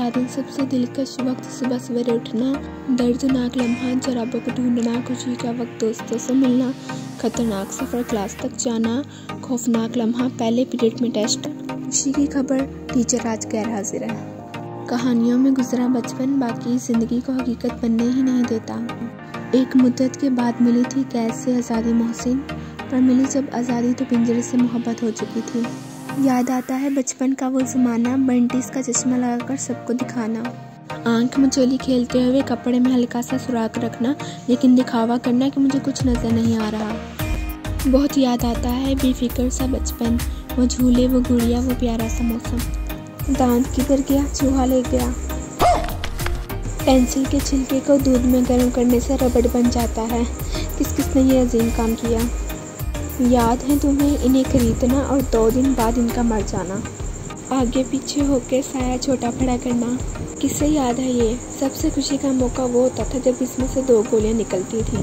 सारा दिन सबसे दिलकश वक्त सुबह सवेरे उठना, दर्दनाक लम्हा जराबों को ढूंढना, खुशी का वक्त दोस्तों से मिलना, खतरनाक सफ़र क्लास तक जाना, खौफनाक लम्हा पहले पीरियड में टेस्ट, खुशी की खबर टीचर आज गैर हाजिर है। कहानियों में गुजरा बचपन बाकी ज़िंदगी को हकीकत बनने ही नहीं देता। एक मुद्दत के बाद मिली थी कैद से आज़ादी मोहसिन, पर मिली जब आज़ादी तो पिंजरे से मोहब्बत हो चुकी थी। याद आता है बचपन का वो ज़माना, बंटीज का चश्मा लगाकर सबको दिखाना, आंख मचोली खेलते हुए कपड़े में हल्का सा सुराख रखना, लेकिन दिखावा करना कि मुझे कुछ नज़र नहीं आ रहा। बहुत याद आता है बेफिक्र सा बचपन, वो झूले, वो गुड़िया, वो प्यारा सा मौसम। दांत किधर गया, चूहा ले गया। पेंसिल के छिलके को दूध में गर्म करने से रबड़ बन जाता है। किस किस ने ये अजीम काम किया। याद है तुम्हें इन्हें खरीदना और 2 दिन बाद इनका मर जाना, आगे पीछे होकर साया छोटा बड़ा करना। किससे याद है ये सबसे खुशी का मौका वो होता था जब इसमें से 2 गोलियां निकलती थी।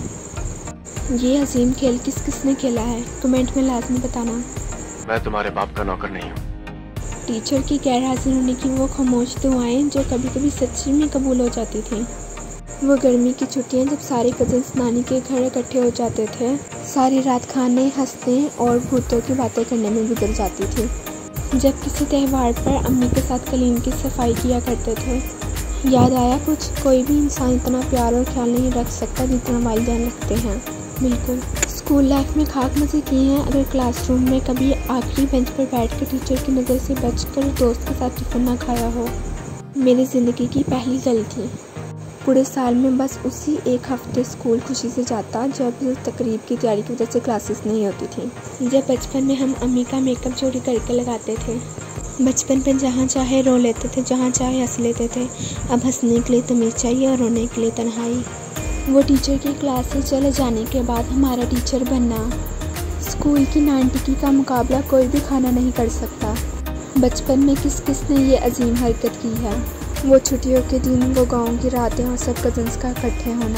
ये अजीम खेल किस किस ने खेला है कमेंट में लाजमी बताना। मैं तुम्हारे बाप का नौकर नहीं हूँ। टीचर की गैर हाजिर होने की वो खामोश दुआएं जो कभी कभी सच्ची में कबूल हो जाती थी। वो गर्मी की छुट्टियां जब सारे कजिन्स नानी के घर इकट्ठे हो जाते थे, सारी रात खाने, हंसने और भूतों की बातें करने में गुजर जाती थी। जब किसी त्यौहार पर अम्मी के साथ कलीन की सफाई किया करते थे। याद आया कुछ, कोई भी इंसान इतना प्यार और ख्याल नहीं रख सकता जितना वालिदैन रखते हैं। बिल्कुल, स्कूल लाइफ में खाक मज़े किए हैं। अगर क्लासरूम में कभी आखिरी बेंच पर बैठकर टीचर की नज़र से बचकर दोस्त के साथ टिफिन ना खाया हो। मेरी ज़िंदगी की पहली गलती। पूरे साल में बस उसी एक हफ्ते स्कूल खुशी से जाता जब तकरीब की तैयारी की वजह से क्लासेस नहीं होती थी। जब बचपन में हम अम्मी का मेकअप चोरी करके लगाते थे। बचपन में जहाँ चाहे रो लेते थे, जहाँ चाहे हंस लेते थे। अब हंसने के लिए तमीज़ चाहिए और रोने के लिए तन्हाई। वो टीचर की क्लास से चले जाने के बाद हमारा टीचर बनना। स्कूल की नान टिक्की का मुकाबला कोई भी खाना नहीं कर सकता। बचपन में किस किस ने ये अजीम हरकत की है। वो छुट्टियों के दिन, वो गाँव की रातें और सब कज़न्स का इकट्ठे होना।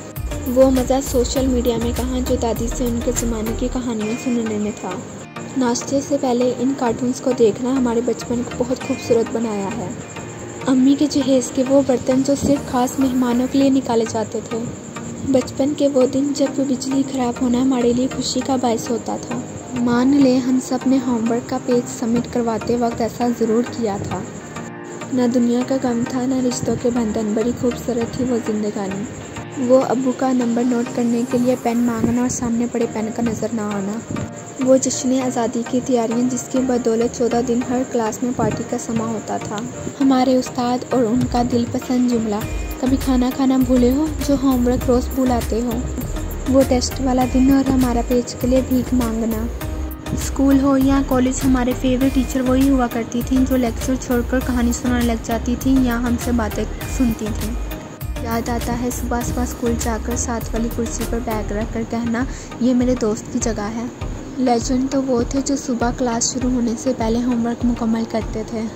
वो मज़ा सोशल मीडिया में कहाँ जो दादी से उनके ज़माने की कहानियाँ सुनने में था। नाश्ते से पहले इन कार्टून्स को देखना हमारे बचपन को बहुत खूबसूरत बनाया है। अम्मी के जहेज़ के वो बर्तन जो सिर्फ खास मेहमानों के लिए निकाले जाते थे। बचपन के वो दिन जब बिजली ख़राब होना हमारे लिए खुशी का बायस होता था। मान लें हम सब ने होमवर्क का पेज सबमिट करवाते वक्त ऐसा ज़रूर किया था। ना दुनिया का गम था, ना रिश्तों के बंधन। बड़ी खूबसूरत थी वो जिंदगानी। वो अब्बू का नंबर नोट करने के लिए पेन मांगना और सामने पड़े पेन का नज़र ना आना। वो जश्न आज़ादी की तैयारियां जिसकी बदौलत 14 दिन हर क्लास में पार्टी का समा होता था। हमारे उस्ताद और उनका दिलपसंद जुमला, कभी खाना खाना भूले हो जो होमवर्क रोज़ भुलाते हो। वो टेस्ट वाला दिन और हमारा पेज के लिए भीख मांगना। स्कूल हो या कॉलेज, हमारे फेवरेट टीचर वही हुआ करती थी जो लेक्चर छोड़कर कहानी सुनाने लग जाती थी या हमसे बातें सुनती थी। याद आता है सुबह सुबह स्कूल जाकर साथ वाली कुर्सी पर बैग रख कर कहना, ये मेरे दोस्त की जगह है। लेजेंड तो वो थे जो सुबह क्लास शुरू होने से पहले होमवर्क मुकम्मल करते थे।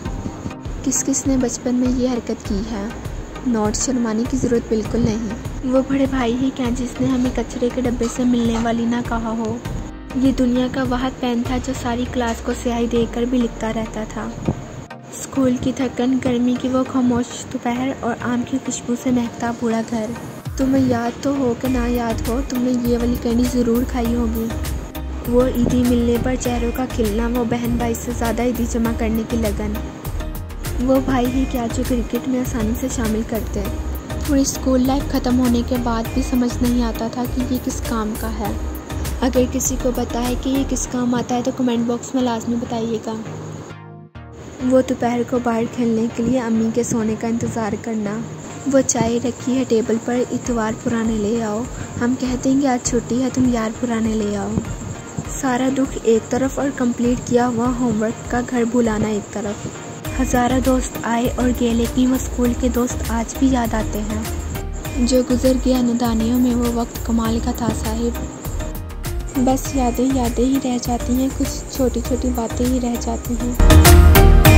किस किस ने बचपन में ये हरकत की है। नोट शर्माने की ज़रूरत बिल्कुल नहीं। वो बड़े भाई ही क्या जिसने हमें कचरे के डब्बे से मिलने वाली ना कहा हो। ये दुनिया का वाहिद पेन था जो सारी क्लास को स्याही देकर भी लिखता रहता था। स्कूल की थकन, गर्मी की वो खामोश दोपहर और आम की खुशबू से महकता पूरा घर। तुम्हें याद तो हो कि ना याद हो, तुमने ये वाली कैंडी ज़रूर खाई होगी। वो ईदी मिलने पर चेहरों का खिलना, वो बहन भाई से ज़्यादा ईदी जमा करने की लगन। वो भाई ही क्या जो क्रिकेट में आसानी से शामिल करते। पूरी स्कूल लाइफ ख़त्म होने के बाद भी समझ नहीं आता था कि ये किस काम का है। अगर किसी को पता है कि ये किस काम आता है तो कमेंट बॉक्स में लाजमी बताइएगा। वो दोपहर को बाहर खेलने के लिए अम्मी के सोने का इंतज़ार करना। वो चाय रखी है टेबल पर, इतवार पुराने ले आओ। हम कहते हैं कि आज छुट्टी है, तुम यार पुराने ले आओ। सारा दुख एक तरफ और कंप्लीट किया हुआ होमवर्क का घर भुलाना एक तरफ। हज़ारों दोस्त आए और गए, लेकिन वो स्कूल के दोस्त आज भी याद आते हैं। जो गुजर गया नादानियों में वो वक्त कमाल का था साहिब। बस यादें यादें ही रह जाती हैं, कुछ छोटी छोटी बातें ही रह जाती हैं।